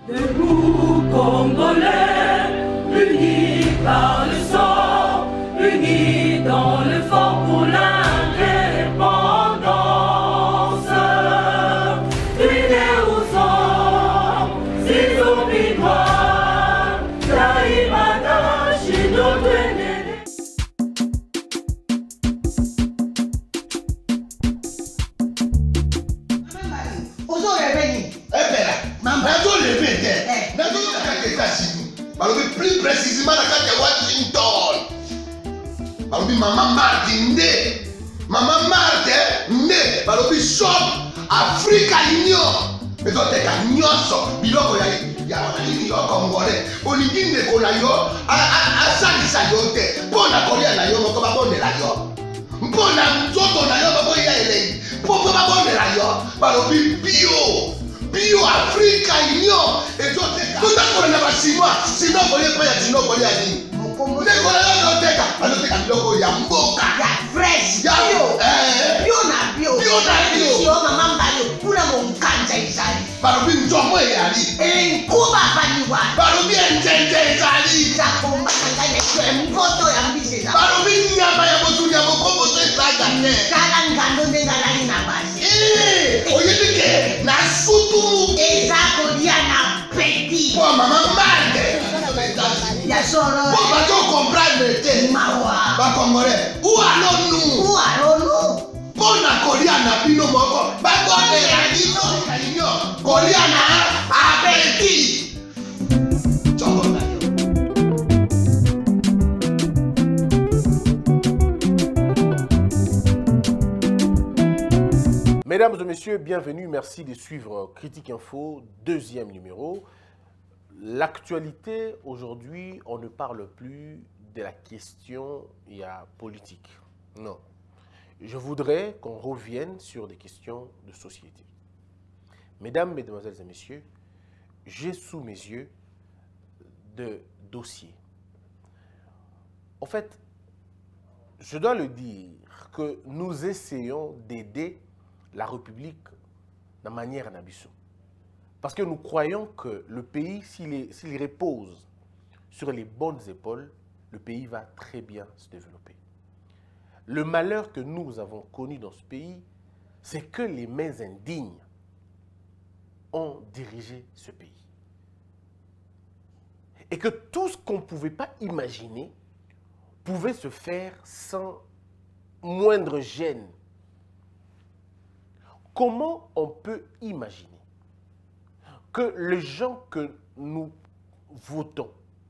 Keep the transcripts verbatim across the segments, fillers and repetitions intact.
Debout Congolais, unis par le sang, unis dans le fort pour l'indépendance. Unis aux hommes, ces zombies noirs, Taïmada, chez notre ennemi. Plus précisément dans la Washington. Balobi Maman Martin Nde. Maman Martin Nde. Balobi shop Africa Union. Mais quand tu es nyonso, biloko ya ya wanani yo Congolais. Olingi ndeko na yo asalisa yo te. Mpona kolia na yo moko babondela yo. Mpona nzoto na yo moko ya elei. Mpo babondela yo. Balobi bio. Bio Africa Union et tout ça. Tout ça pour les Chinois. Sinon pour les pays sinon pour les Amis. Vous êtes pour les Loteka. Alors c'est comme le ya mboka. Ya fresh. Ya bio. Eh. Bio na bio. Bio na bio. Si on maman ba yo pula mon kanja isali. Barobi njomo yali. Eh kuba baniwa. Barobi njenje isali. Za komba kanga ne kwa mpoto ya mbise za. Barobi nyama ya botu ya bokombo to isaga ne. Kala ngando ndenga lali na basi. Eh. Oyedike na sutu. Eza kolia na petit. Pour maman Marde. Ya soro. Pour pas tout comprendre te. Mawa. Ba Congolais. Où allons-nous? Où allons-nous? Pour la Kolia na bino moko. Ba bonne la bino réunion. Kolia na appétit. Mesdames et messieurs, bienvenue. Merci de suivre Critique Info, deuxième numéro. L'actualité, aujourd'hui, on ne parle plus de la question il y a politique. Non. Je voudrais qu'on revienne sur des questions de société. Mesdames, Mesdemoiselles et Messieurs, j'ai sous mes yeux de dossiers. En fait, je dois le dire que nous essayons d'aider la République de manière nabisso. Parce que nous croyons que le pays, s'il repose sur les bonnes épaules, le pays va très bien se développer. Le malheur que nous avons connu dans ce pays, c'est que les mains indignes ont dirigé ce pays. Et que tout ce qu'on ne pouvait pas imaginer pouvait se faire sans moindre gêne. Comment on peut imaginer que les gens que nous votons,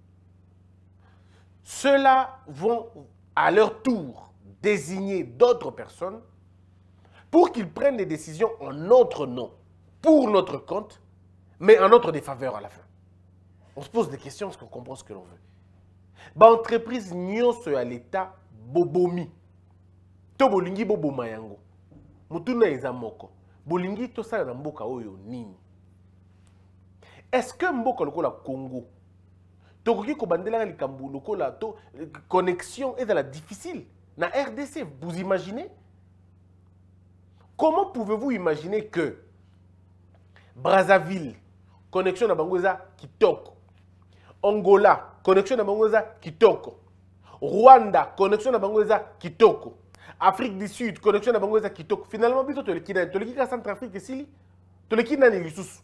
ceux-là vont à leur tour désigner d'autres personnes pour qu'ils prennent des décisions en notre nom, pour notre compte, mais en notre défaveur à la fin. On se pose des questions parce qu'on comprend ce que l'on veut. Bah, entreprise nyonso à l'État bobomi. To bolingi boboma yango. Mutuna ezamoko. Bolingi to sala na mboka oyo nini. Est-ce que mboka lokola Congo, tokoki ko bandela likambu lokola to connexion est dans la difficile na R D C, vous imaginez? Comment pouvez-vous imaginer que Brazzaville, connexion na bangoza kitoko. Angola, connexion na bangoza kitoko. Rwanda, connexion na bangoza kitoko. Afrique du Sud, connexion na bangoza kitoko. Finalement, bito to le kina, to le kina Centrafrique sili, to le kina ni lisusu.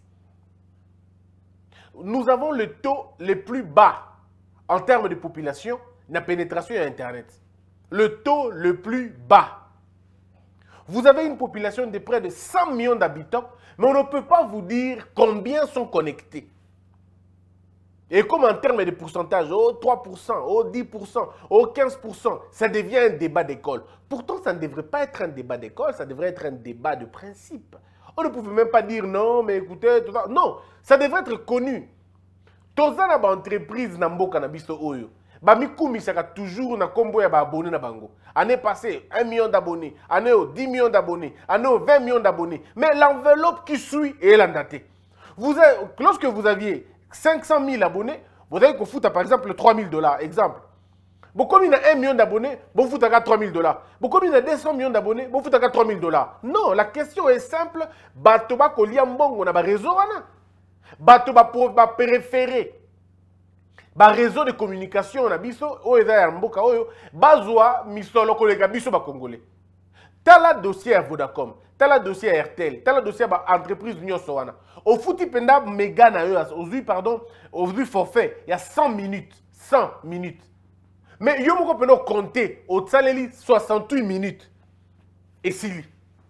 Nous avons le taux le plus bas en termes de population, la pénétration à Internet. Le taux le plus bas. Vous avez une population de près de cent millions d'habitants, mais on ne peut pas vous dire combien sont connectés. Et comme en termes de pourcentage, oh trois pour cent, oh dix pour cent, oh quinze pour cent, ça devient un débat d'école. Pourtant, ça ne devrait pas être un débat d'école, ça devrait être un débat de principe. On ne pouvait même pas dire non, mais écoutez, tout ça. Non, ça devrait être connu. Tozana ba entreprise na mboka na biso oyo. Ba mikumi saka toujours na kombo ya ba abonnés na bango. Année passée, un million d'abonnés. Année au dix millions d'abonnés. Année au vingt millions d'abonnés. Mais l'enveloppe qui suit est l'endatée. Vous avez, lorsque vous aviez cinq cent mille abonnés, vous avez qu'on fout par exemple trois mille dollars. Exemple. Bon, comme il y a un million d'abonnés, vous foutez à trois mille dollars. Bon, comme il y a deux cents millions d'abonnés, vous foutez à trois mille dollars. Non, la question est simple. Batoba kolia mbongo na ba réseau wana. bato ba préféré ba réseau de communication na biso oyo eza ya mboka oyo bazwa misolo koleka biso ba congolais. Tala dossier à Vodacom, tala dossier à R T L, tala dossier à entreprise nyonso wana. Au fouti penda méga na yo, aujourd'hui pardon, aujourd'hui forfait, il y a cent minutes, cent minutes. Mais yo moko penda compter au tsaleli soixante-huit minutes. Et Sili.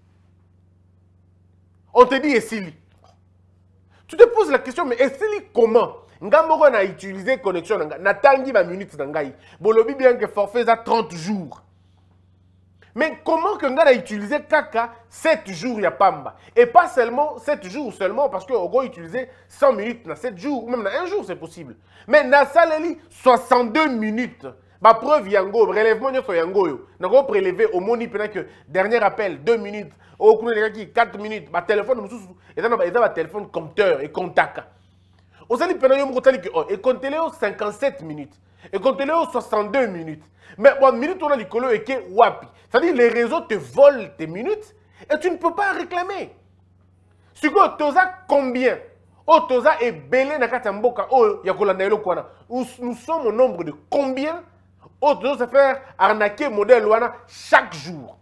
On te dit Essili. Tu te poses la question, mais Essili comment? Ngamoko na utilisé connexion na tangi ba minutes ngai. Bolobi bien que forfait à trente jours. Mais comment que nga a utilisé Kaka sept jours ya pamba? Et pas seulement sept jours seulement, parce qu'on va utiliser cent minutes dans sept jours, ou même dans un jour c'est possible. Mais na saleli soixante-deux minutes. Ma preuve yango, relèvement nyoso yango yo. Nako prélevé au moni pendant que dernier appel deux minutes, au coup de quatre minutes, ma téléphone et dans ma téléphone compteur et contact. Au sali pendant yo mko tali que oh et comptez-le cinquante-sept minutes. Et comptez-le soixante-deux minutes. Mais bon, minute on a l'icolo et que wapi. C'est-à-dire les réseaux te volent tes minutes et tu ne peux pas réclamer. Si tu as combien? Oh, toza est belé na katamboka. Oh, yakola na kwana. Nous sommes au nombre de combien? Oh, tu se faire arnaquer modèle wana chaque jour.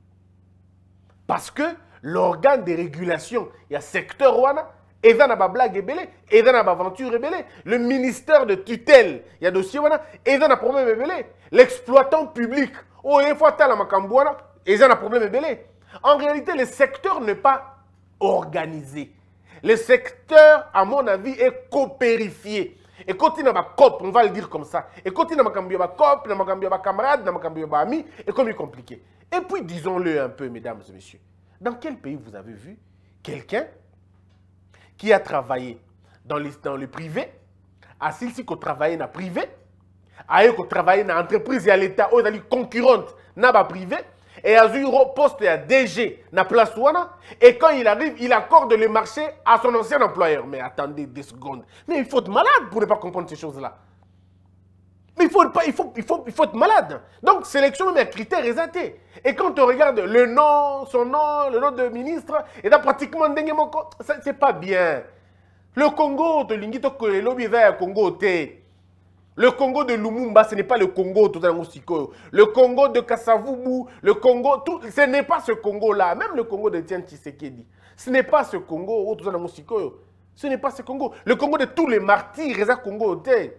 Parce que l'organe de régulation, il y a secteur wana, et dans la blague ébélé, et dans la aventure ébélé, le ministère de tutelle, il y a dossier wana, et dans la problème ébélé, l'exploitant public, oh, il faut attendre la macambouana, et dans la problème ébélé. En réalité, le secteur n'est pas organisé. Le secteur, à mon avis, est copérifié. Et quand il y a ma cop, on va le dire comme ça. Et quand il y a ma cop, ma camarade, ma ami, et comme il est compliqué. Et puis, disons-le un peu, mesdames et messieurs. Dans quel pays vous avez vu quelqu'un qui a travaillé dans, les, dans le privé, a celui qui travaille dans le privé, a travaillé dans l'entreprise et à l'État, ou dans les concurrentes dans le privé, et a eu un poste à D G dans la place Ouana, et quand il arrive, il accorde le marché à son ancien employeur. Mais attendez deux secondes. Mais il faut être malade pour ne pas comprendre ces choses-là. Mais il faut, pas, il, faut, il, faut, il faut être malade. Donc, sélection même un critère exalté. Et quand on regarde le nom, son nom, le nom de ministre, et là, pratiquement, c'est pas bien. Le Congo, le Congo, le Congo de Lumumba, ce n'est pas le Congo, le Congo de Kassavubu, le Congo, tout, ce n'est pas ce Congo-là. Même le Congo de Tian Tshisekedi. Ce n'est pas ce Congo, ce n'est pas ce Congo. Le Congo de tous les martyrs, c'est Congo.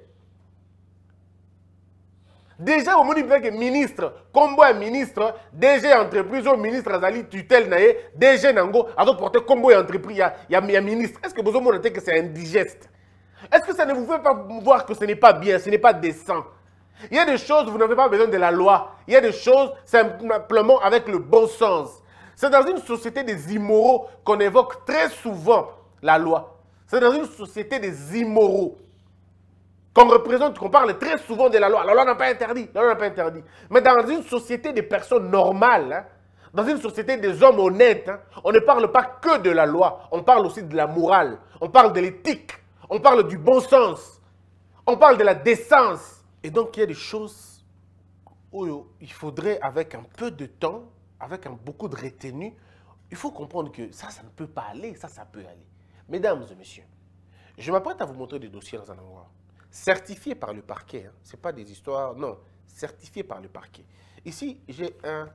Déjà, au moment où ministre, combo un ministre, D G entreprise, au ministre Azali tutelle, D G Nango, a porté combo entreprise, il y a ministre. Est-ce que vous avez noté que c'est indigeste? Est-ce que ça ne vous fait pas voir que ce n'est pas bien, ce n'est pas décent? Il y a des choses, vous n'avez pas besoin de la loi. Il y a des choses simplement avec le bon sens. C'est dans une société des immoraux qu'on évoque très souvent la loi. C'est dans une société des immoraux qu'on représente, qu'on parle très souvent de la loi. La loi n'a pas interdit, la loi n'a pas interdit. Mais dans une société des personnes normales, hein, dans une société des hommes honnêtes, hein, on ne parle pas que de la loi, on parle aussi de la morale, on parle de l'éthique. On parle du bon sens. On parle de la décence. Et donc, il y a des choses où il faudrait, avec un peu de temps, avec un, beaucoup de retenue, il faut comprendre que ça, ça ne peut pas aller, ça, ça peut aller. Mesdames et messieurs, je m'apprête à vous montrer des dossiers dans un endroit. Certifiés par le parquet. Hein. Ce n'est pas des histoires, non. Certifiés par le parquet. Ici, j'ai un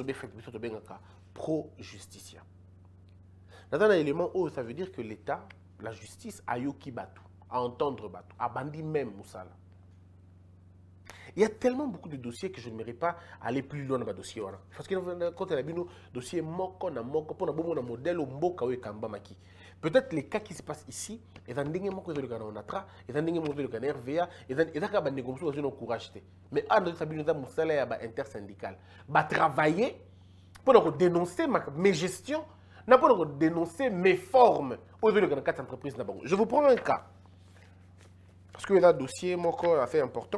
pro-justicien. Dans un élément où ça veut dire que l'État, la justice a yoki batu, à entendre batu, a bandi même Moussala. Il y a tellement beaucoup de dossiers que je ne mérite pas aller plus loin dans le dossier. Parce que quand on a vu nos dossiers moko na moko, pour un modèle au mboka ou kamba maki. Peut-être les cas qui se passent ici, et dans des moko de l'O N A T R A, et dans des moko de l'R V A, et dans des cas de négociation, ils ont courage. Mais à notre sabine, nous avons salaire intersyndical. Bah travailler pour dénoncer mes gestions. N'a pas dénoncer mes formes aux quatre entreprises. Je vous prends un cas. Parce qu'il y a un dossier, mon corps, assez important.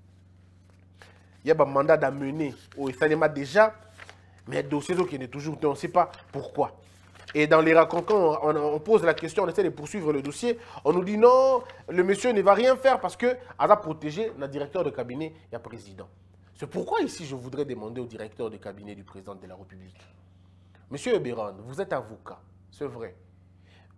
Il y a un mandat d'amener au Sanema déjà, mais le dossier qui est toujours, on ne sait pas pourquoi. Et dans les racontements, on, on pose la question, on essaie de poursuivre le dossier. On nous dit non, le monsieur ne va rien faire parce qu'il a protégé le directeur de cabinet et le président. C'est pourquoi ici je voudrais demander au directeur de cabinet du président de la République. Monsieur Eberon, vous êtes avocat, c'est vrai.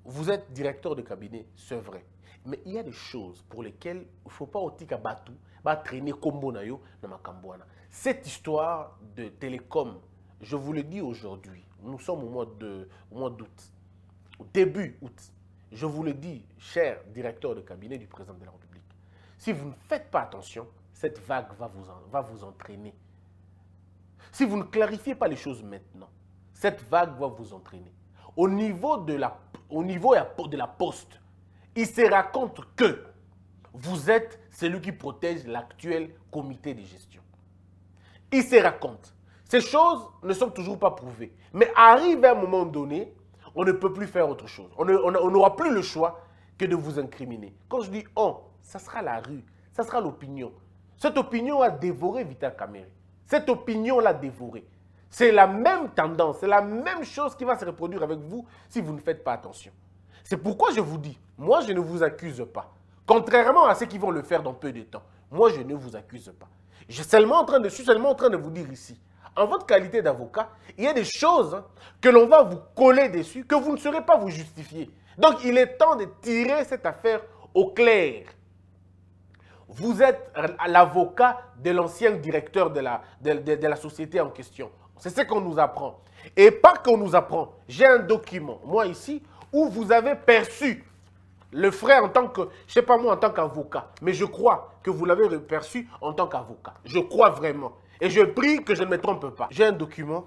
vous êtes directeur de cabinet, c'est vrai. Mais il y a des choses pour lesquelles il ne faut pas otika batu, ba traîner kombo na yo na makambwana. Cette histoire de télécom, je vous le dis aujourd'hui, nous sommes au mois de au mois d'août, au début août. Je vous le dis, cher directeur de cabinet du président de la République, si vous ne faites pas attention, cette vague va vous, en, va vous entraîner. Si vous ne clarifiez pas les choses maintenant, cette vague va vous entraîner. Au niveau de la, au niveau de la poste, il se raconte que vous êtes celui qui protège l'actuel comité de gestion. Il se raconte. Ces choses ne sont toujours pas prouvées. Mais arrive à un moment donné, on ne peut plus faire autre chose. On n'aura plus le choix que de vous incriminer. Quand je dis on, ça sera la rue, ça sera l'opinion. Cette opinion a dévoré Vital Kamerhe. Cette opinion l'a dévoré. C'est la même tendance, c'est la même chose qui va se reproduire avec vous si vous ne faites pas attention. C'est pourquoi je vous dis, moi je ne vous accuse pas. Contrairement à ceux qui vont le faire dans peu de temps, moi je ne vous accuse pas. Je suis seulement en train de, je suis seulement en train de vous dire ici, en votre qualité d'avocat, il y a des choses que l'on va vous coller dessus, que vous ne saurez pas vous justifier. Donc il est temps de tirer cette affaire au clair. Vous êtes l'avocat de l'ancien directeur de la, de, de, de la société en question. C'est ce qu'on nous apprend. Et pas qu'on nous apprend. J'ai un document, moi ici, où vous avez perçu le frère en tant que, je ne sais pas moi, en tant qu'avocat. Mais je crois que vous l'avez perçu en tant qu'avocat. Je crois vraiment. Et je prie que je ne me trompe pas. J'ai un document.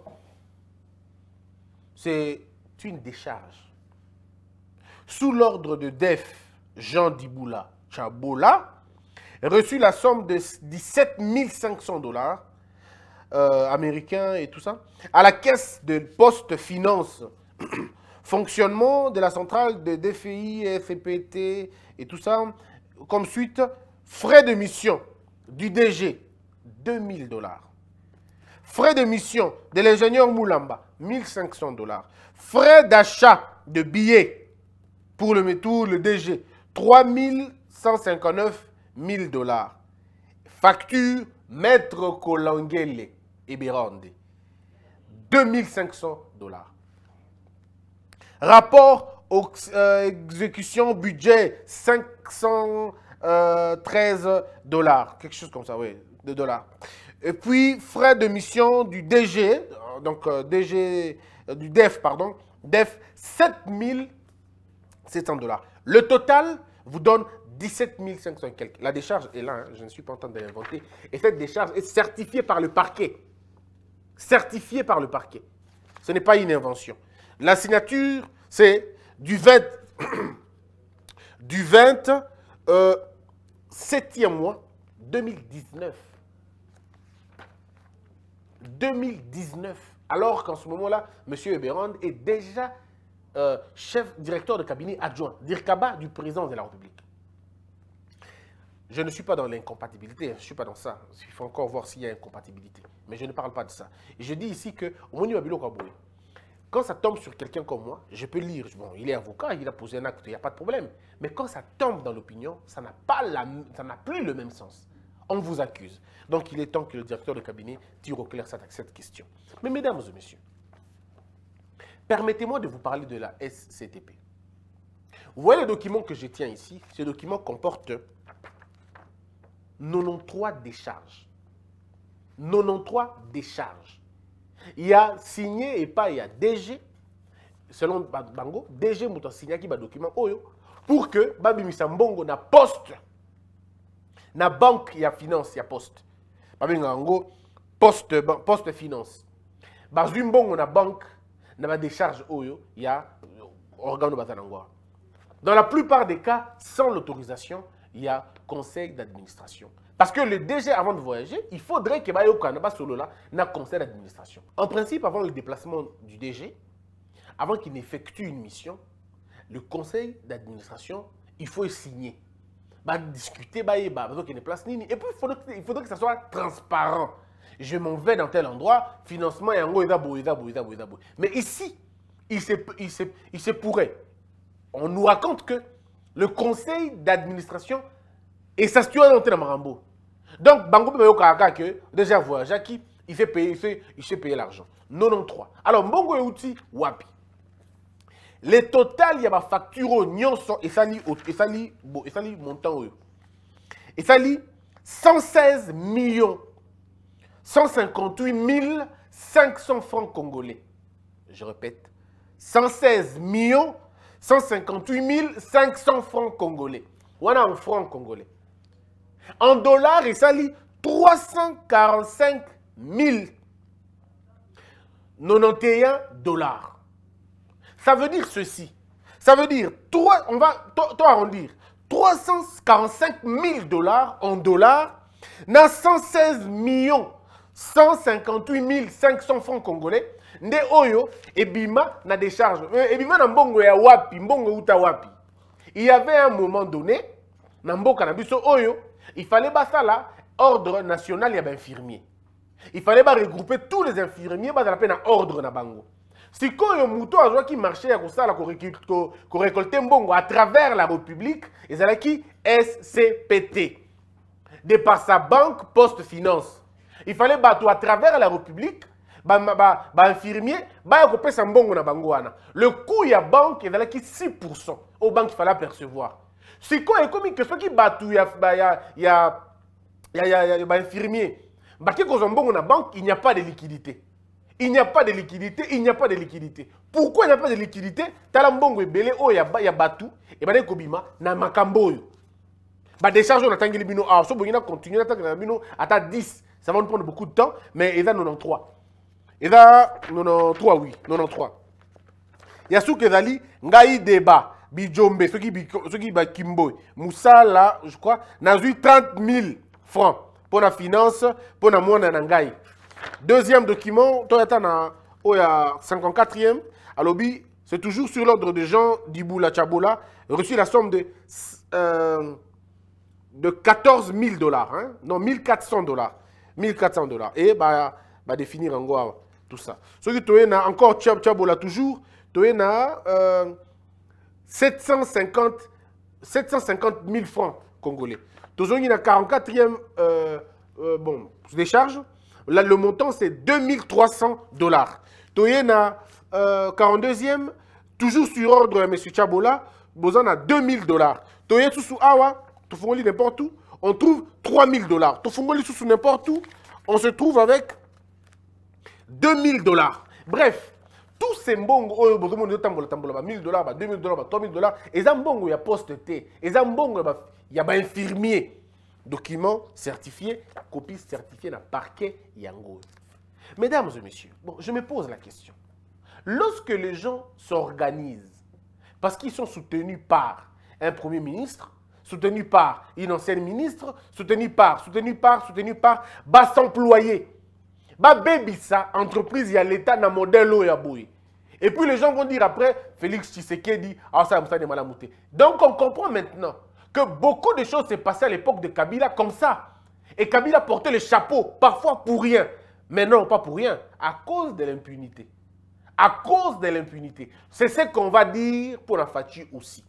C'est une décharge. Sous l'ordre de D E F Jean Diboula Chabola, reçu la somme de dix-sept mille cinq cents dollars euh, américains et tout ça, à la caisse de Poste Finance, fonctionnement de la centrale de D F I, F P T et tout ça, comme suite, frais de mission du D G, deux mille dollars. Frais de mission de l'ingénieur Moulamba, mille cinq cents dollars. Frais d'achat de billets pour le métour, le D G, trois mille cent cinquante-neuf mille dollars. Facture Maître Kolangele et Birande, deux mille cinq cents dollars. Rapport aux, euh, exécution budget cinq cent treize dollars, quelque chose comme ça, oui, de dollars. Et puis frais de mission du D G, donc euh, D G, euh, du D E F, pardon, D E F sept mille sept cents dollars. Le total vous donne dix-sept mille cinq cents et quelques. La décharge est là, hein, je ne suis pas en train de l'inventer. Et cette décharge est certifiée par le parquet. Certifiée par le parquet. Ce n'est pas une invention. La signature, c'est du vingt, du vingt, euh, septième mois deux mille dix-neuf. deux mille dix-neuf. Alors qu'en ce moment-là, M. Eberand est déjà euh, chef directeur de cabinet adjoint, d'Irkaba du président de la République. Je ne suis pas dans l'incompatibilité, je ne suis pas dans ça. Il faut encore voir s'il y a incompatibilité. Mais je ne parle pas de ça. Et je dis ici que, quand ça tombe sur quelqu'un comme moi, je peux lire. Bon, il est avocat, il a posé un acte, il n'y a pas de problème. Mais quand ça tombe dans l'opinion, ça n'a pas la, ça n'a plus le même sens. On vous accuse. Donc, il est temps que le directeur de cabinet tire au clair cette, cette question. Mais mesdames et messieurs, permettez-moi de vous parler de la S C T P. Vous voyez le document que je tiens ici? Ce document comporte quatre-vingt-treize décharges. quatre-vingt-treize décharges. Il y a signé et pas, il y a D G, selon Bango, D G m'a signé qui va document pour que Babi Misambongo na poste, na banque, il y a finance, il y a poste. Babi Bango, poste, poste finance. Babi Mbongo na banque, na décharge oyo, il y a organe de Batanangwa. Dans la plupart des cas, sans l'autorisation, il y a conseil d'administration. Parce que le D G, avant de voyager, il faudrait qu'il y ait un conseil d'administration. En principe, avant le déplacement du D G, avant qu'il n'effectue une mission, le conseil d'administration, il faut signer. Bah, discuter, bah, bah, et puis il faudrait, il faudrait que ça soit transparent. Je m'en vais dans tel endroit, financement, et en gros, mais ici, il se, il, se, il se pourrait. On nous raconte que le conseil d'administration est s'assurer dans tel Marambo. Donc, Bango peut me que déjà voyage qui il fait payer, il fait, il fait payer l'argent. quatre-vingt-treize. Alors, Mbongo et Outi, Wapi. le total, il y a ma facture, nyonso, et ça lit, et ça lit, et ça lit montant, et ça lit cent seize millions, cent cinquante-huit mille cinq cents francs congolais. Je répète, cent seize millions, cent cinquante-huit mille cinq cents francs congolais. Voilà en francs congolais. En dollars, et ça lit trois cent quarante-cinq mille quatre-vingt-onze dollars. Ça veut dire ceci. Ça veut dire, trois, on va tout arrondir, trois cent quarante-cinq mille dollars en dollars, na cent seize millions, cent cinquante-huit mille cinq cents francs congolais, nde oyo, ebima na décharge. Ebima na mbongo ya wapi, mbongo uta wapi. Il y avait un moment donné, na mboka na biso oyo, il fallait basala ordre national ya infirmier. Il fallait ba regrouper tous les infirmiers ba la peine à ordre na bango. Si koyo muto azwa qui marchait à kosala ko récolter mbongo à travers la République, ezala ki S C P T. De par sa banque Poste Finance. Il fallait battre à travers la République ba ba ba infirmier ba ko pesa mbongo na bango wana. Le coût ya banque ezala ki six pour cent au banque il fallait percevoir. Si quoi est comme que ceux qui battent il y a il y a il y a il y a infirmier bah qui cause mbongo na banque il n'y a pas de liquidité. Il n'y a pas de liquidité, il n'y a pas de liquidité. Pourquoi il n'y a pas de liquidité? Tala mbongo ebele o ya ya batu et ba kobima na makambo yo. Ba décharge on attend bino ah so bongina continuer attendre bino ata dix, ça va nous prendre beaucoup de temps mais il y a quatre-vingt-treize. Il y a quatre-vingt-treize oui, quatre-vingt-treize. Yasuke ezali ngai débat bijombe ceux qui ceux qui ba kimboy Moussala je crois nazui trente mille francs pour la finance pour la mwana na ngai. Deuxième document toyata na oya cinquante-quatrième alobi c'est toujours sur l'ordre de Jean Diboula Chabola reçu la somme de euh, de quatorze mille dollars hein? Non mille quatre cents dollars mille quatre cents dollars et bah bah définir en gros tout ça. Ce qui toyena encore Chabola toujours toyena euh, sept cent cinquante mille francs congolais. Toujours il y a quarante-quatrième euh, euh, bon décharge. Là, le montant, c'est deux mille trois cents dollars. Toyena, euh, quarante-deuxième, toujours sur ordre, M. Chabola, besoin à deux mille dollars. Toyena, sous Awa, Tofongoli n'importe où, on trouve trois mille dollars. Tofongoli sous n'importe où, on se trouve avec deux mille dollars. Bref, tous ces mbongo, mille dollars, deux mille dollars, trois mille dollars, et ça mbongo, il y a poste T, et ça mbongo, il y a infirmier. Document certifié, copie certifiée dans le parquet Yango. Mesdames et messieurs, bon, je me pose la question. Lorsque les gens s'organisent, parce qu'ils sont soutenus par un premier ministre, soutenus par une ancienne ministre, soutenus par, soutenus par, soutenus par, bas employés, bas baby ça, entreprise, il y a l'État dans le modèle Oyaboui. Et puis les gens vont dire après, Félix Tshisekedi, ah ça, ça, ça, ça, donc on comprend maintenant que beaucoup de choses s'est passées à l'époque de Kabila comme ça. Et Kabila portait le chapeau, parfois pour rien. Mais non, pas pour rien, à cause de l'impunité. À cause de l'impunité. C'est ce qu'on va dire pour la Fachi aussi.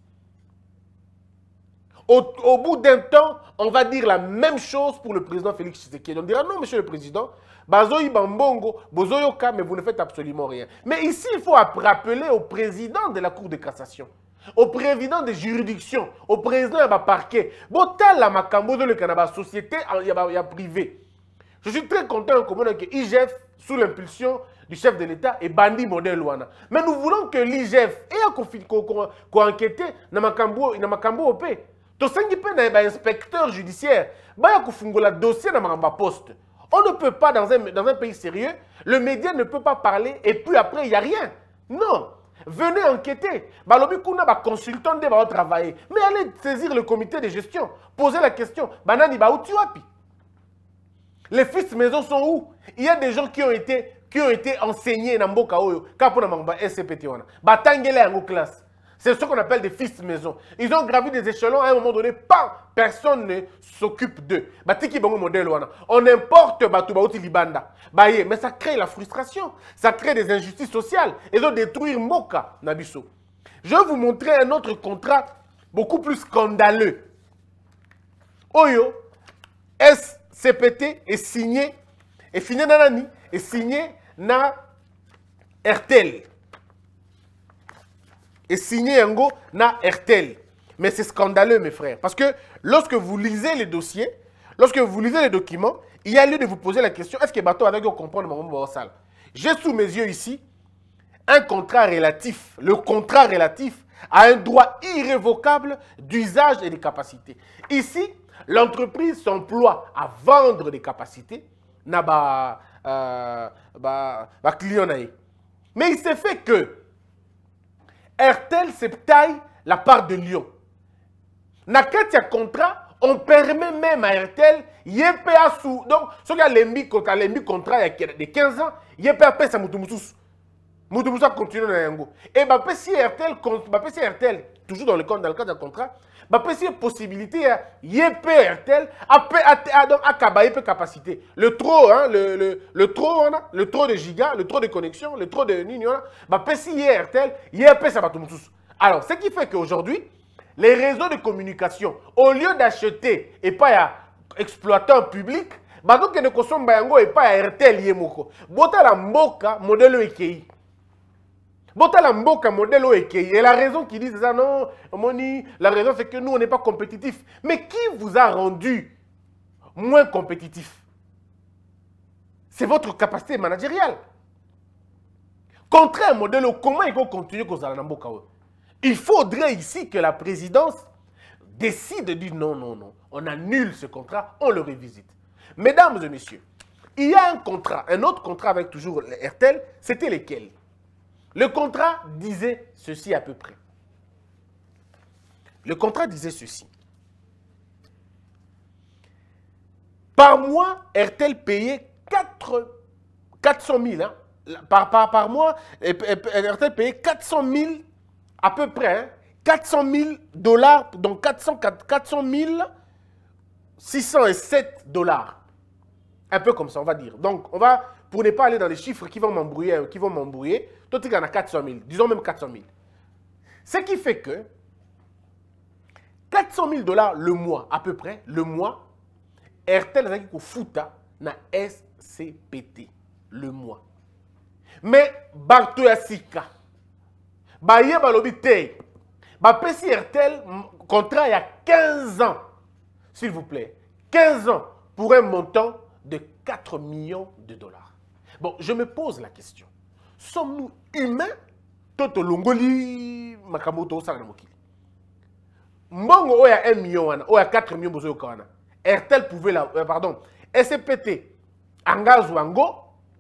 Au, au bout d'un temps, on va dire la même chose pour le président Félix Tshisekedi. On dira non, monsieur le président, Bazoï Bambongo, Bozoyoka, mais vous ne faites absolument rien. Mais ici, il faut rappeler au président de la Cour de cassation, au président des juridictions, au président de la parquet. Botal la makambo de la société, il y a privé. Je suis très content que I G F, sous l'impulsion du chef de l'État, est bandi modèle Luana. Mais nous voulons que l'I G F ait enquêté dans la makambo O P. Tout ça, il y a un inspecteur judiciaire. Il y a un dossier dans la poste. On ne peut pas, dans un, dans un pays sérieux, le média ne peut pas parler et puis après, il n'y a rien. Non. Venez enquêter. Balobi kuna ba consultant de va travailler. Mais allez saisir le comité de gestion. Posez la question. Banani ba où tu as pi? Les fils maison sont où? Il y a des gens qui ont été qui ont été enseignés dans Mboka Oyo. Kapo na mamba S C P T wana. Batangele en classe. C'est ce qu'on appelle des fils maison. Ils ont gravi des échelons à un moment donné. Pas personne ne s'occupe d'eux. Batiki bango modèle wana. On importe batu bauti libanda. Baye, mais ça crée la frustration. Ça crée des injustices sociales. Ils ont détruit Mboka Nabiso. Je vais vous montrer un autre contrat beaucoup plus scandaleux. Oyo, S C P T est signé, est signé nanani, est signé na R T L. et signé yango na R T L. Mais c'est scandaleux, mes frères. Parce que lorsque vous lisez les dossiers, lorsque vous lisez les documents, il y a lieu de vous poser la question, est-ce que bateau avec vous comprendre mon salle? J'ai sous mes yeux ici un contrat relatif, le contrat relatif à un droit irrévocable d'usage et de capacité. Ici, l'entreprise s'emploie à vendre des capacités na ba, euh, ba, ba client naïe. Mais il s'est fait que R T L se taille la part de Lyon. Na katia contrat, on permet même à R T L, Y P A sous. Donc, ce qui a l'embi contrat il y a de quinze ans, Y P A paie sa moutoumoussous. Moutoumoussa continue dans yango. Et bah, si R T L, bah, si R T L, toujours dans le, dans le cadre d'un contrat, bah, si il y a possibilité, Y P R T L, à cabaye capacité. Le trop, hein, le, le, le trop, hein, le trop de gigas, le trop de connexion, le trop de lignes, bah, si il y a R T L, Y P ça va tout moussous. Alors, ce qui fait qu'aujourd'hui, les réseaux de communication, au lieu d'acheter et pas à exploitant public, bah, donc, ne consomme yango et pas à R T L yemoko. Bota la mboka, modèle E K I. Bota la mboka, modèle E K I. Et la raison qui dit ça, non, Moni, la raison c'est que nous, on n'est pas compétitifs. Mais qui vous a rendu moins compétitif? C'est votre capacité managériale. Contraire modèle, comment il faut continuer qu'on s'en mboka? Il faudrait ici que la présidence décide de dire non, non, non. On annule ce contrat, on le revisite. Mesdames et messieurs, il y a un contrat, un autre contrat avec toujours R T L, c'était lequel? Le contrat disait ceci à peu près. Le contrat disait ceci. Par mois, R T L payait quatre cent mille. Hein, par, par, par mois, R T L payait quatre cent mille à peu près. Hein, quatre cent mille dollars, donc quatre cent mille six cent sept dollars. Un peu comme ça, on va dire. Donc, on va, pour ne pas aller dans les chiffres qui vont m'embrouiller, qui vont m'embrouiller, tout il y en a quatre cent mille, disons même quatre cent mille. Ce qui fait que quatre cent mille dollars le mois, à peu près, le mois, R T L a dit fouta na S C P T, le mois. Mais, Barto Yassika, Baye Balobite, Bapesi R T L, contrat il y a quinze ans, s'il vous plaît, quinze ans pour un montant de quatre millions de dollars. Bon, je me pose la question. Sommes-nous humains? Toto Longoli, Makamoto, Salamokili. Mbongo, il y a un million, il y a quatre millions de dollars. R T L pouvait la. Euh, pardon. S C P T, engage Wango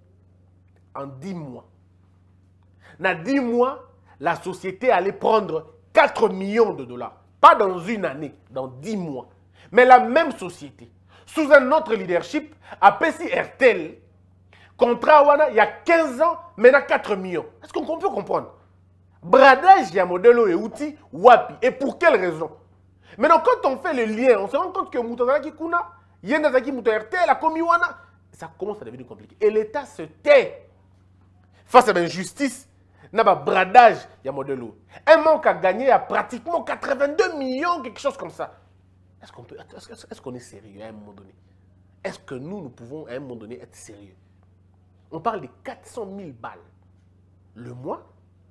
en dix mois. Dans dix mois, la société allait prendre quatre millions de dollars. Pas dans une année, dans dix mois. Mais la même société, sous un autre leadership, a payé R T L, contrat wana, il y a quinze ans, maintenant quatre millions. Est-ce qu'on peut comprendre? Bradage, il y a modèle et outils, wapi. Et pour quelle raison? Maintenant, quand on fait le lien, on se rend compte que Moutazaki Kuna, Yendazaki Mouta R T L, la commis wana, ça commence à devenir compliqué. Et l'État se tait face à l'injustice. N'a pas bradage, il y a modèle. Un manque à gagner à pratiquement quatre-vingt-deux millions, quelque chose comme ça. Est-ce qu'on peut, est-ce, est-ce qu'on est sérieux à un moment donné? Est-ce que nous, nous pouvons à un moment donné être sérieux? On parle de quatre cent mille balles le mois.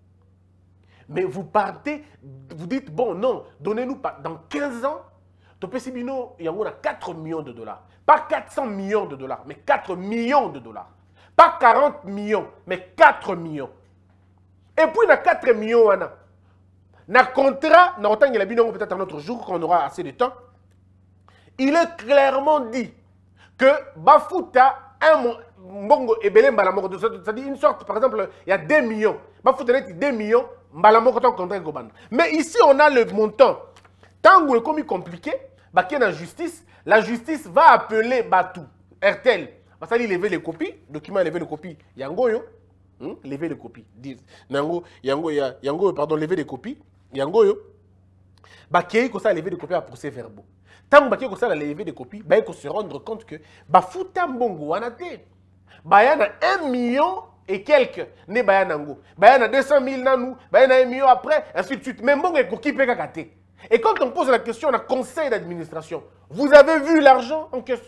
Mais vous partez, vous dites, bon, non, donnez-nous pas. Dans quinze ans, Topesibino, il y a quatre millions de dollars. Pas quatre cents millions de dollars, mais quatre millions de dollars. Pas quarante millions, mais quatre millions. Et puis, il y a quatre millions. Dans le contrat, peut-être un autre jour, quand on aura assez de temps, il est clairement dit que Bafouta, un Mbongo et Belém Balamoko, c'est-à-dire une sorte, par exemple, il y a deux millions. Bafouta est deux millions, Balamoko est contrat Goban. Mais ici, on a le montant. Tant que c'est compliqué, il y a la justice, la justice va appeler Batou, R T L. Ça dit lever les copies, document lever les copies, Yangoyo. Hmm? Lever les copies. Yango, yango, yango, pardon, lever les copies. Yango yo. Bakei ko ça lever des copies à procès verbaux. Tant que bakei ko ça lever des copies, bah il faut se rendre compte que ba futa mbongo wanate. Ba yana un million et quelques ne ba yana ngo. Ba yana deux cent mille nanou, ba yana un million après, ainsi de suite. Mais mbongo est qui peut gâter. Et quand on pose la question à conseil d'administration, vous avez vu l'argent en question?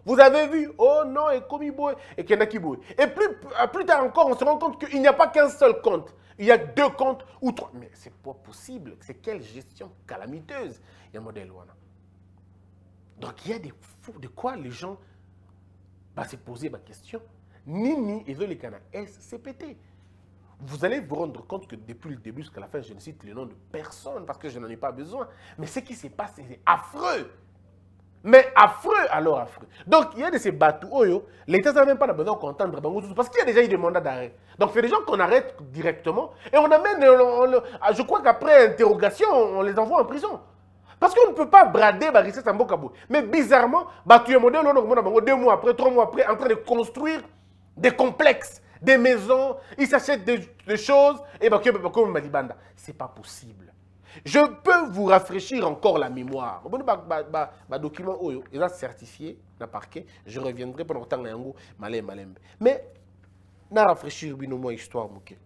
Vous avez vu, oh non, et Komiboy, et Kenakiboy. Et plus, plus tard encore, on se rend compte qu'il n'y a pas qu'un seul compte. Il y a deux comptes ou trois. Mais c'est pas possible. C'est quelle gestion calamiteuse. Il y a un modèle. Voilà. Donc il y a des fous. De quoi les gens vont se poser ma question. Nini et les Cana S C P T. Vous allez vous rendre compte que depuis le début jusqu'à la fin, je ne cite le nom de personne parce que je n'en ai pas besoin. Mais ce qui se passe, c'est affreux. Mais affreux, alors affreux. Donc, il y a de ces bateaux, l'État n'a même pas besoin d'entendre parce qu'il y a déjà eu des mandats d'arrêt. Donc, c'est des gens qu'on arrête directement et on amène, on, on, je crois qu'après interrogation, on les envoie en prison. Parce qu'on ne peut pas brader Barissé Sambokabo. Mais bizarrement, Batou modèle, deux mois après, trois mois après, en train de construire des complexes, des maisons, ils s'achètent des, des choses et comme Malibanda. C'est pas possible. Je peux vous rafraîchir encore la mémoire. Le document est certifié dans le parquet. Je reviendrai pendant le temps de mais, je vais rafraîchir une histoire.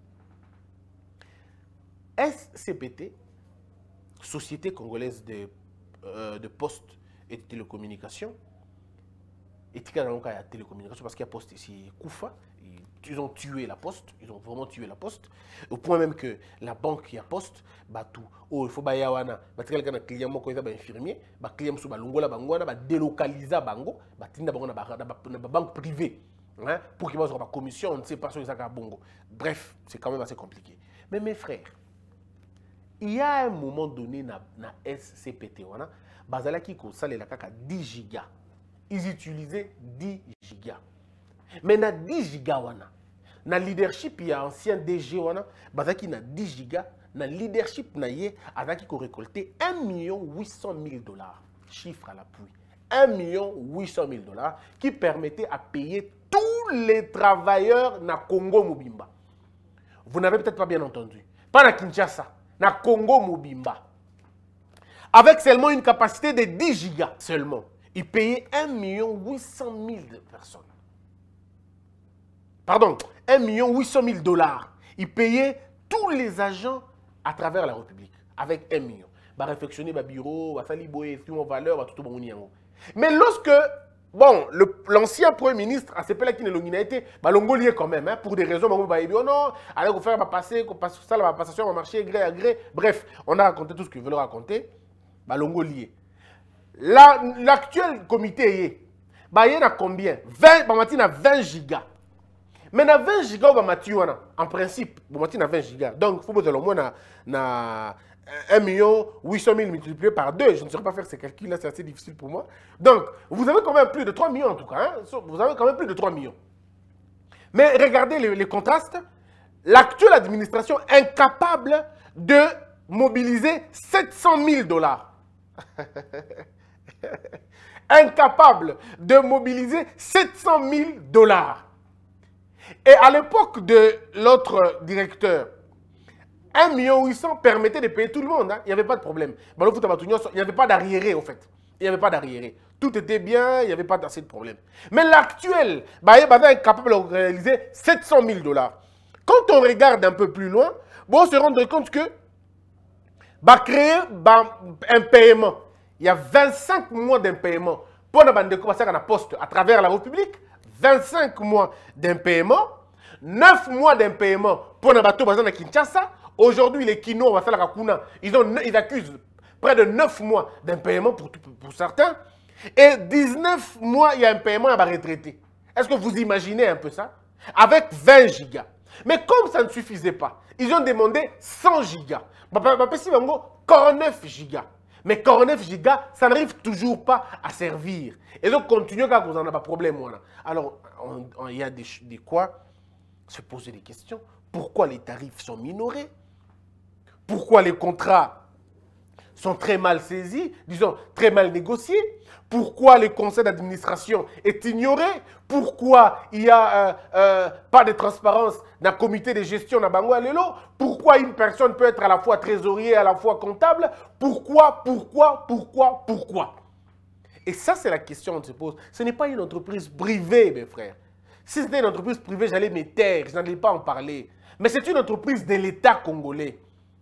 S C P T, Société congolaise de, euh, de postes et de télécommunications, et il y a la télécommunication parce qu'il y a poste ici, Koufa. Ils ont tué la poste, ils ont vraiment tué la poste, au point même que la banque qui a poste, bah tout, oh il faut bah yawana, bah quelqu'un a client moi quand il a infirmier, bah client sous bah longola bangoana, bah délocaliser bango, bah tinda bango na na banque privée, hein, pour qu'il va avoir ma commission, on ne sait pas sur les accords bongo. Bref, c'est quand même assez compliqué. Mais mes frères, il y a un moment donné na na S C P T wana, bazala qui consale la kaka dix gigas, ils utilisaient dix gigas. Mais na dix gigas wana, na leadership il y a ancien D G wana, bazaki na dix gigas, na leadership na ye, azaki ko récolter un million huit cent mille dollars, chiffre à l'appui, un million huit cent mille dollars qui permettait à payer tous les travailleurs na Congo Mobimba. Vous n'avez peut-être pas bien entendu, pas na Kinshasa, na Congo Mobimba, avec seulement une capacité de dix gigas seulement, il payait un million huit cent mille personnes. Pardon, un million huit cent mille dollars. Il payait tous les agents à travers la République avec un million. Bah réfectionner bah bureau, bah saliboé, tout mon valeur, tout mon niango. Mais lorsque bon, l'ancien premier ministre a ces là qui ne été, bah l'ongolier quand même, hein, pour des raisons, bah il dit oh non, allez vous faire ma passer, qu'on passe ça, la passation va marcher gré à gré. Bref, on a raconté tout ce qu'il veut le raconter. Bah l'ongolier. L'actuel comité bah il y en a combien? vingt, bah maintenant a vingt gigas. Mais na vingt gigas, en principe, na vingt gigas. Donc, il faut que au moins na un million huit cent mille multiplié par deux. Je ne saurais pas faire ces calculs-là, c'est assez difficile pour moi. Donc, vous avez quand même plus de trois millions en tout cas. Hein? Vous avez quand même plus de trois millions. Mais regardez les, les contrastes. L'actuelle administration est incapable de mobiliser sept cent mille dollars. Incapable de mobiliser sept cent mille dollars. Et à l'époque de l'autre directeur, un million huit cent permettait de payer tout le monde. Hein. Il n'y avait pas de problème. Il n'y avait pas d'arriéré, au fait. Il n'y avait pas d'arriéré. Tout était bien, il n'y avait pas assez de problème. Mais l'actuel, bah, il est capable de réaliser sept cent mille dollars. Quand on regarde un peu plus loin, bon, on se rend compte que bah, créer bah, un paiement. Il y a vingt-cinq mois d'impaiement pour la bande de commencer à la poste à travers la République. vingt-cinq mois d'impaiement, neuf mois d'impaiement pour les bateaux basés à Kinshasa. Aujourd'hui, les Kino, ils, ont, ils accusent près de neuf mois d'impaiement pour, pour certains. Et dix-neuf mois, il y a un paiement à la retraité. Est-ce que vous imaginez un peu ça? Avec vingt gigas. Mais comme ça ne suffisait pas, ils ont demandé cent gigas. quarante-neuf gigas. Mais quarante-neuf gigas, ça n'arrive toujours pas à servir. Et donc, continuez quand vous n'en avez pas de problème. Voilà. Alors, il y a des, des quoi se poser des questions. Pourquoi les tarifs sont minorés? Pourquoi les contrats sont très mal saisis, disons, très mal négociés? Pourquoi le conseil d'administration est ignoré? Pourquoi il n'y a euh, euh, pas de transparence dans le comité de gestion de Bango Alelo? Pourquoi une personne peut être à la fois trésorier et à la fois comptable? Pourquoi, pourquoi, pourquoi, pourquoi? Et ça, c'est la question qu'on se pose. Ce n'est pas une entreprise privée, mes frères. Si c'était une entreprise privée, j'allais me taire, je n'allais pas en parler. Mais c'est une entreprise de l'État congolais.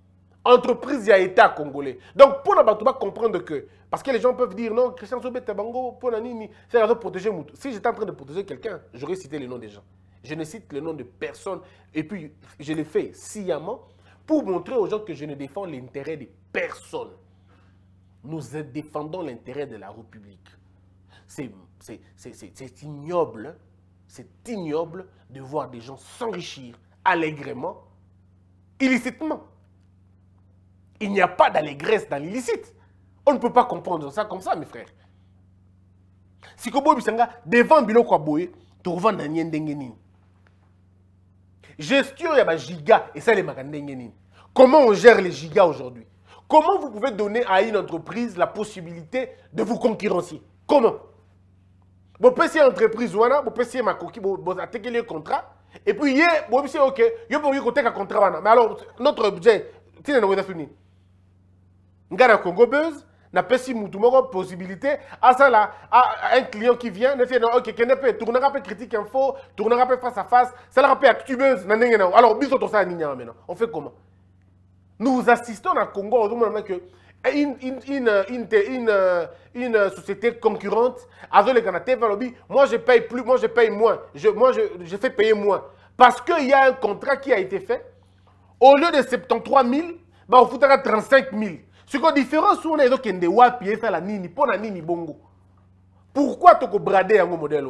entreprise et État congolais. Donc, pour ne pas comprendre que, parce que les gens peuvent dire, non, Christian Tshombe Tabango, pour Nanini, c'est la protéger Moutou. Si j'étais en train de protéger quelqu'un, j'aurais cité le nom des gens. Je ne cite le nom de personne. Et puis, je l'ai fait sciemment pour montrer aux gens que je ne défends l'intérêt de personne. Nous défendons l'intérêt de la République. C'est ignoble, c'est ignoble de voir des gens s'enrichir allègrement, illicitement. Il n'y a pas d'allégresse dans l'illicite. On ne peut pas comprendre ça comme ça, mes frères. Si Kobo Bisanga, devant Bilo Kwaboye, tu revends dans Niendengenin. Gestion, il y a des gigas, et ça, les Makandengenin. Comment on gère les gigas aujourd'hui? Comment vous pouvez donner à une entreprise la possibilité de vous concurrencer? Comment? Vous pouvez essayer entreprise, vous pouvez essayer ma coquille, vous attaquez le contrat, et puis, vous pouvez essayer, ok, vous pouvez essayer un contrat. Mais alors, notre objet, c'est une fini. Ngara Congo Buzz, n'a pas si moutoumoro possibilité à ça là, à un client qui vient, ne fait non, ok, qui ne peut tourner un peu critique info, tourner un peu face à face, ça leur rappelle actueuse, alors, bisous tout ça, maintenant. On fait comment? Nous assistons à Congo au moment que une, une, une, une, une, une société concurrente, moi je paye plus, moi je paye moins, je, moi je, je fais payer moins. Parce qu'il y a un contrat qui a été fait, au lieu de soixante-treize mille, bah, on foutera trente-cinq mille. Ce qui est différent, c'est que nous avons payé la nini, pour la nini bongo. Pourquoi tu as bradé un modèle?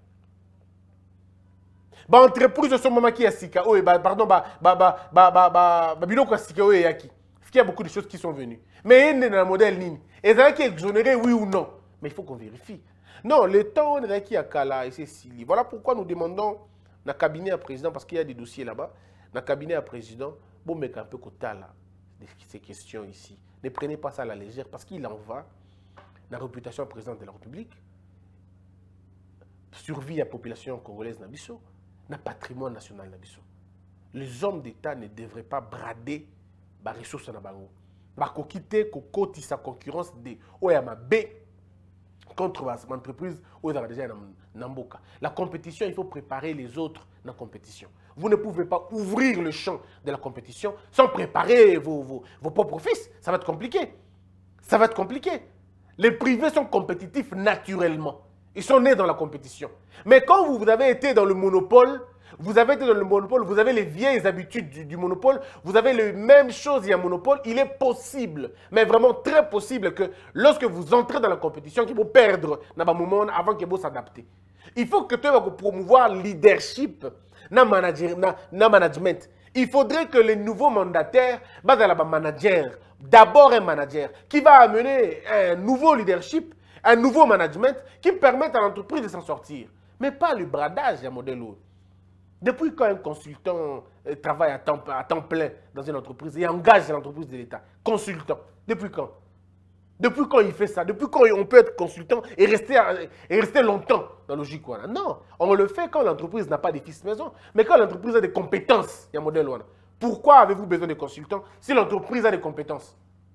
Bah, entreprise de ce moment qui est sika, oh, bah, pardon, bah, bah, bah, bah, bah, bah, bah, biloko sika, oh, yaki. Parce qu'il y a beaucoup de choses qui sont venues. Mais il y a un modèle nini. Et ça qui est exonéré, oui ou non. Mais il faut qu'on vérifie. Non, le temps, on est qui a Kala et c'est Sili. Voilà pourquoi nous demandons dans le cabinet à président, parce qu'il y a des dossiers là-bas, dans le cabinet à président, bon, mais un peu côté là, de ces questions ici. Ne prenez pas ça à la légère, parce qu'il en va de la réputation du président de la République, survie à la population congolaise Nabiso, le patrimoine national Nabiso. Les hommes d'État ne devraient pas brader les ressources na bango. Ba ko quitter ko koti sa concurrence de oyama B contre l'entreprise où ils ont déjà Namboka. La compétition, il faut préparer les autres dans la compétition. Vous ne pouvez pas ouvrir le champ de la compétition sans préparer vos, vos, vos propres fils. Ça va être compliqué. Ça va être compliqué. Les privés sont compétitifs naturellement. Ils sont nés dans la compétition. Mais quand vous avez été dans le monopole, vous avez été dans le monopole, vous avez les vieilles habitudes du, du monopole, vous avez les mêmes choses, il y a un monopole, il est possible, mais vraiment très possible que lorsque vous entrez dans la compétition, qu'il faut perdre dans un moment avant qu'il faut s'adapter. Il faut que tu aies promouvoir le leadership dans le management. Il faudrait que les nouveaux mandataires, bah, dans le manager, d'abord un manager, qui va amener un nouveau leadership, un nouveau management qui permette à l'entreprise de s'en sortir. Mais pas le bradage d'un modèle autre. Depuis quand un consultant travaille à temps, à temps plein dans une entreprise et engage l'entreprise de l'État? Consultant. Depuis quand? Depuis quand il fait ça? Depuis quand on peut être consultant et rester, et rester longtemps dans le logique? Non, on le fait quand l'entreprise n'a pas de fils maison, mais quand l'entreprise a des compétences. Il y a un modèle. Pourquoi avez-vous besoin de consultants si l'entreprise a des compétences?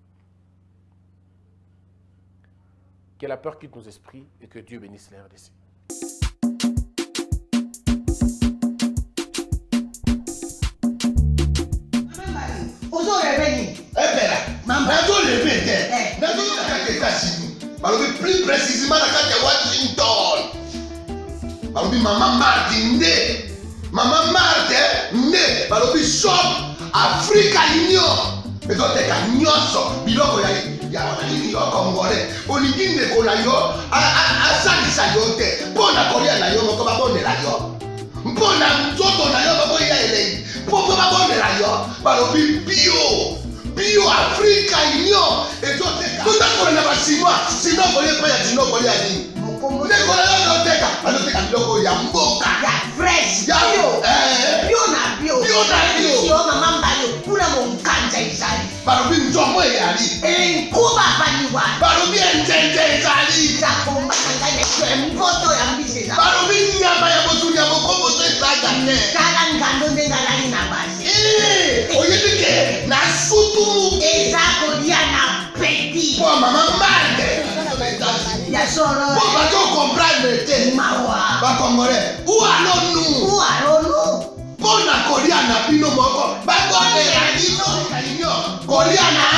Que la peur quitte nos esprits et que Dieu bénisse les R D C. Plus précisément à Washington. Maman Martin né. Maman Martin né. Balobi shop Africa Union. Mais donc t'es qu'à nyonso. Biloko ya ya wanani yo congolais. Olingi ndeko na yo a salisa yo te. Pona kolia na yo ko ba bonela yo. Mpona nzoto na yo ba boya ele. Poko ba bonela yo. Balobi bio. Bio Africa Union. Et donc t'es qu'à. Tout à na ba chinois. Sinon kolia pa ya chinois kolia ni. Ndeko na yo no teka. Ano teka biloko ya mboka. Ya fresh. Ya bio. Eh. Bio na bio. Bio na bio. Yo mama mbalo kuna monkanja izali. Balobi nzomo yali. Eh kuba baniwa. Balobi enjenje ezali. Za komba ngane kwe mpoto ya mbise za. Balobi nyama ya botu ya bokombo to ezaga ne. Kala ngando ndenga lali na basi. Eh, oyebike na sutu. Eza kolia na petit. Po mama mande. Ya soro. Po ba to comprendre te. Mawa. Ba congolais. Ou allons-nous? Où allons-nous? Pona kolia na bino moko. Ba bonela bino. kolia na